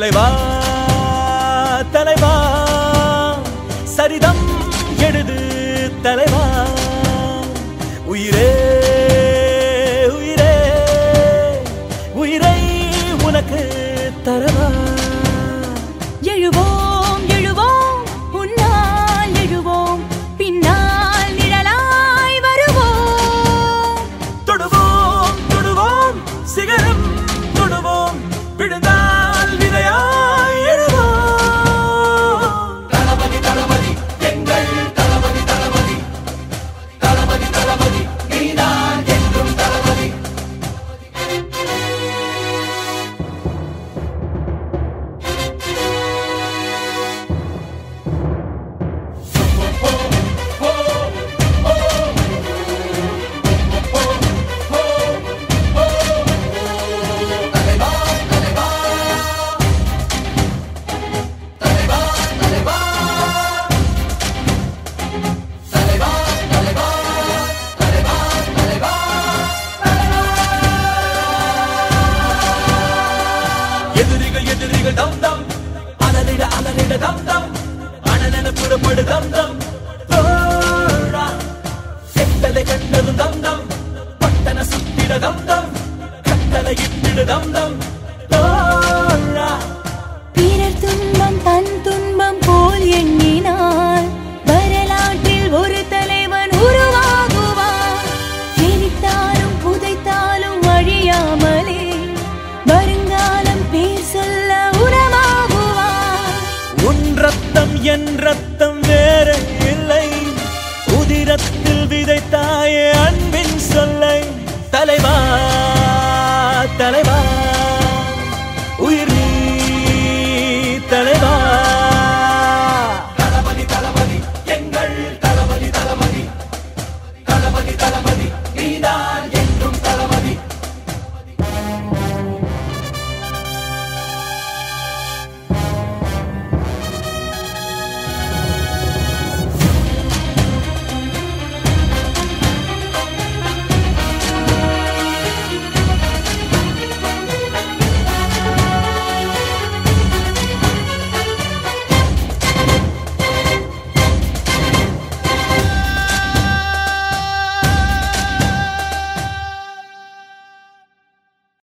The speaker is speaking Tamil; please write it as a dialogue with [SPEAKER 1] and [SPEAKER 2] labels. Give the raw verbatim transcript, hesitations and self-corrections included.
[SPEAKER 1] தலைவா தலைவா சரிதம் எழுது தலைவா உயிரே உயிரே உயிரை உனக்கு தரவா
[SPEAKER 2] எழுவோம் எழுவோம் உன்னால் எழுவோம் பின்னால் நிழலாய் வருவோம்
[SPEAKER 1] தொடுவோம் தொடுவோம் சிகரம் தொடுவோம் விழுந்தால் விதையாய் எழுவோம் தளபதி தளபதி எங்கள் தளபதி தளபதி தளபதி தளபதி நீதான் என்றும் தளபதி எதிரிகள் எதிரிகள் தம் தம் அலறிட அலறிட தம் தம் அனலென புறப்படு தம் தம் தோழா செட்டதை கண்டதும் தம் தம் பட்டன சுத்திட தம் தம் கட்டளை இட்டிடு தம் தம் தோழா
[SPEAKER 2] பிறர் துன்பம் தன் துன்பம் போல் எண்ணினார் வரலாற்றில் ஒரு தலைவன் உருவாகுவார் எரித்தாலும் புதைத்தாலும் அழியாமலே வருங்காலம் பேர் சொல்ல உரமாகுவார்
[SPEAKER 1] உன் ரத்தம் என் ரத்தம் வேற இல்லை உதிரத்தில் விதைத்தாயே அன்பின் சொல்லை தலைவா தலைவா உயிர் நீ தலைவா